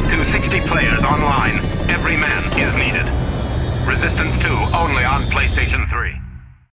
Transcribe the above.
up to 60 players online. Every man is needed. Resistance 2 only on PlayStation 3.